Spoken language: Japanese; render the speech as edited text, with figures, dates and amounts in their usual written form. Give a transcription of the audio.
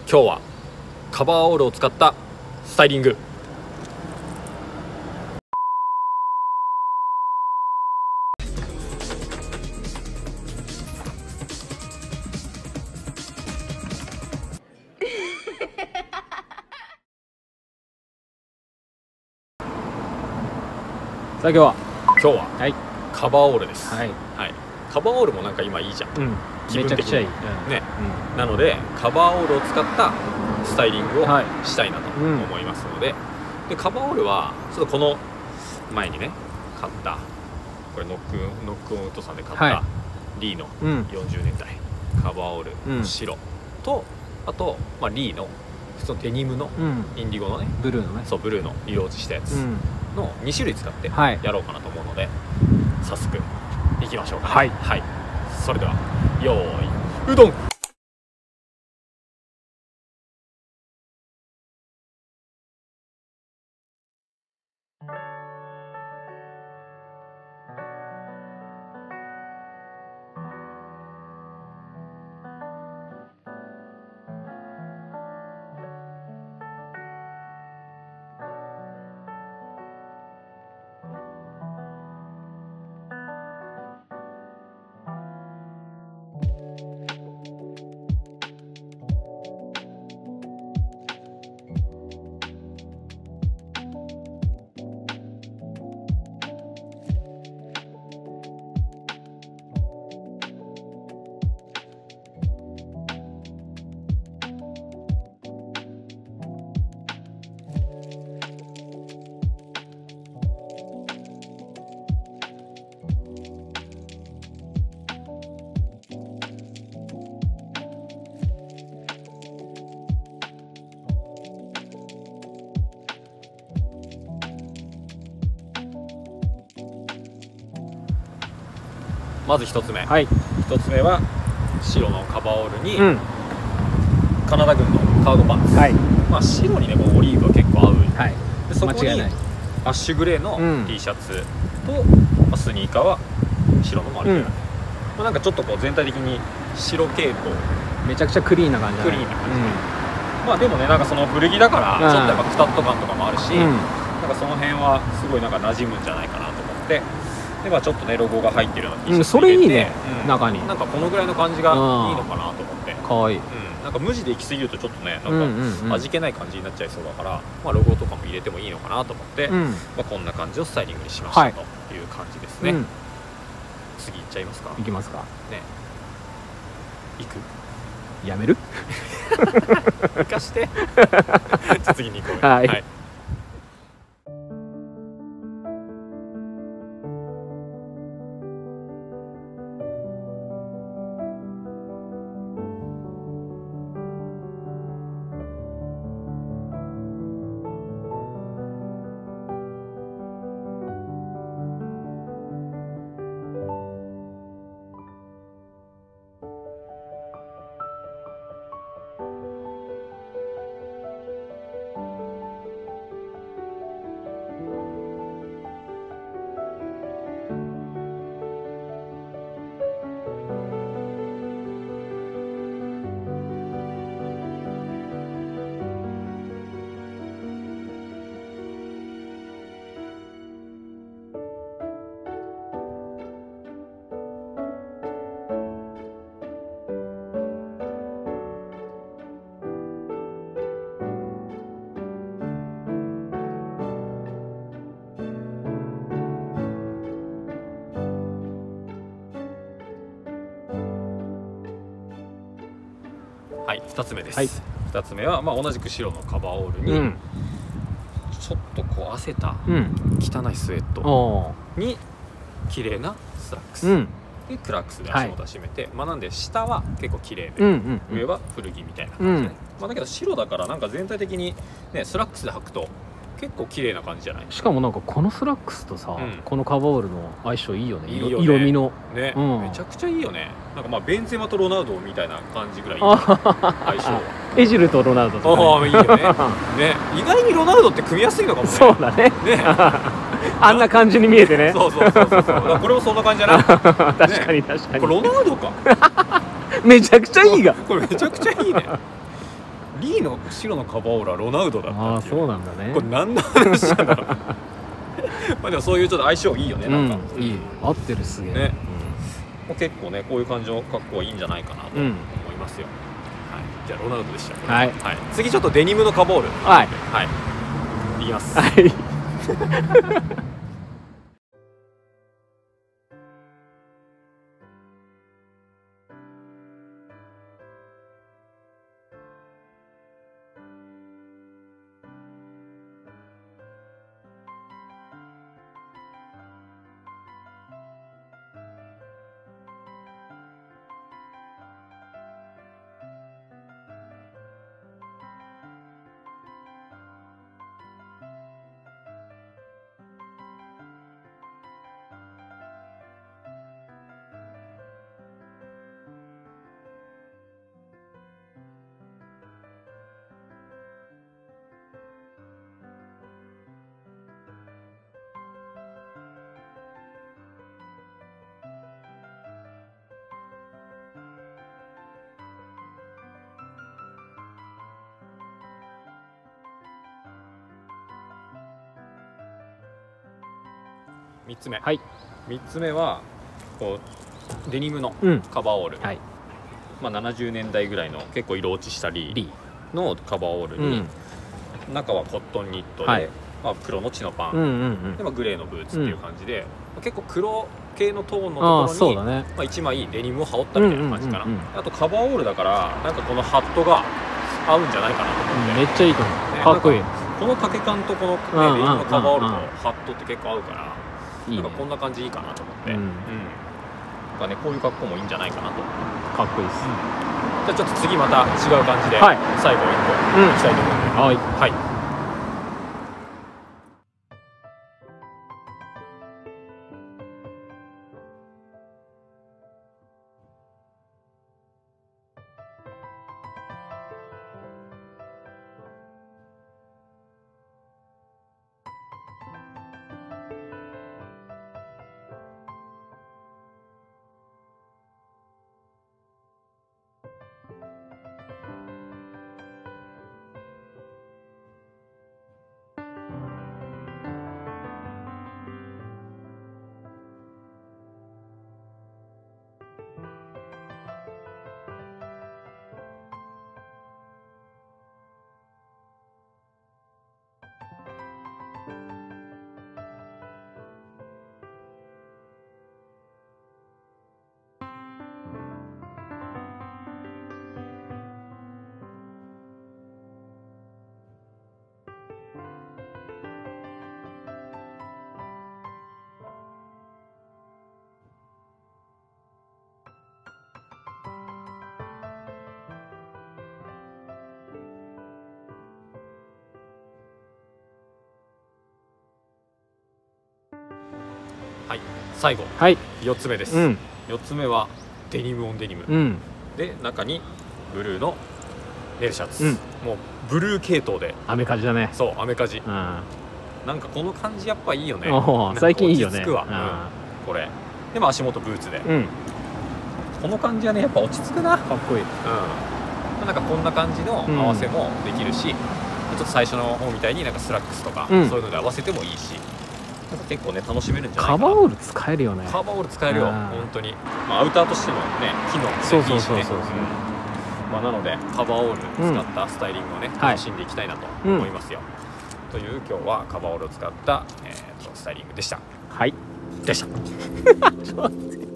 今日はカバーオールを使ったスタイリング。 さあ今日ははい、カバーオールです。 はい、 はい、カバーオールもなんか今いいじゃん、 めちゃくちゃいい、 ね、なのでカバーオールを使ったスタイリングをしたいなと思いますので、でカバーオールはちょっとこの前にね買ったこれノックオンウッドさんで買ったリーの40年代カバーオール白と、あと、リーの普通のデニムのインディゴのね、ブルーの色落ちしたやつの2種類使ってやろうかなと思うので、早速いきましょうかね。はい、それではよーいうどん。まず1つ目、1つ目は白のカバーオールに、カナダ軍のカーゴパンツ、白にねもうオリーブは結構合う、でそこにアッシュグレーの T シャツと、スニーカーは白の丸い、なんかちょっとこう全体的に白系統、 めちゃくちゃクリーンな感じ、 でもねなんかその古着だからちょっとやっぱクタッと感とかもあるし、なんかその辺はすごいなんか馴染むんじゃないかなと思って。でちょっとねロゴが入ってるような T シャツそれいいね、中になんかこのぐらいの感じがいいのかなと思って、 かわいい、 なんか無地で行き過ぎるとちょっとねなんか味気ない感じになっちゃいそうだから、ロゴとかも入れてもいいのかなと思って、こんな感じをスタイリングにしましたという感じですね。次行っちゃいますか。 行きますかね。行く？ やめる？ 行かして。じゃ次に行こう。 はい。 はい、2つ目です。2つ目は同じく白のカバーオールに、ちょっとこう汗た汚いスウェットに綺麗なスラックス、でクラックスで足元締めて、なんで下は結構綺麗で、上は古着みたいな感じで、だけど白だからなんか全体的にねスラックスで履くと結構綺麗な感じじゃない？ しかもなんかこのスラックスとさ、このカバーオールの相性いいよね。色味のね、めちゃくちゃいいよね。なんかベンゼマとロナウドみたいな感じぐらいいい相性は。 エジルとロナウドとかいいよね。ね、意外にロナウドって組みやすいのかもね。 そうだね。あんな感じに見えてね。 そうこれもそんな感じじゃない？ 確かに確かに。 これロナウドか。 めちゃくちゃいいが。 これめちゃくちゃいいね。 リーの白のカバーオールはロナウドだったっていう。 そうなんだね。 これ何の話なんだろうまあでもそういうちょっと相性いいよね、なんか、 いい、合ってる、すげえね。結構ね、こういう感じの格好はいいんじゃないかなと思いますよ。はい、じゃあロナウドでした。 はい、 次ちょっとデニムのカバーオール、いきます。3つ目、3つ目はこうデニムのカバーオール、まあ、70年代ぐらいの結構色落ちしたリーのカバーオールに、中はコットンニットで、まあ、黒のチノパンで、まあ、グレーのブーツっていう感じで、結構黒系のトーンのところに、まあ、1枚デニムを羽織ったみたいな感じかな。あとカバーオールだからなんかこのハットが合うんじゃないかなと思って、 めっちゃいいと思う、かっこいい。 この丈感とこの、デニムのカバーオールとハットって結構合うから、なんかこんな感じいいかなと思って、なんかね、こういう格好もいいんじゃないかなと。 かっこいいです。 じゃあちょっと次また違う感じで、最後1個いきたいと思います。最後、4つ目です。4つ目はデニムオンデニム、で中にブルーのネルシャツ、もうブルー系統でアメカジだね。そう、アメカジ、なんかこの感じやっぱいいよね。最近いいよね。落ち着くわ、これでも足元ブーツで、この感じはねやっぱ落ち着くな。かっこいい。なんかこんな感じの合わせもできるし、ちょっと最初の方みたいになんかスラックスとか、そういうので合わせてもいいし、なんか結構ね楽しめるんじゃないかな。カバーオール使えるよね。カバーオール使えるよ、本当に。まあアウターとしてもね機能もねいいしね。まあなのでカバーオール使ったスタイリングをね楽しんでいきたいなと思いますよ。という今日はカバーオールを使ったスタイリングでした。でした。ちょっと待って。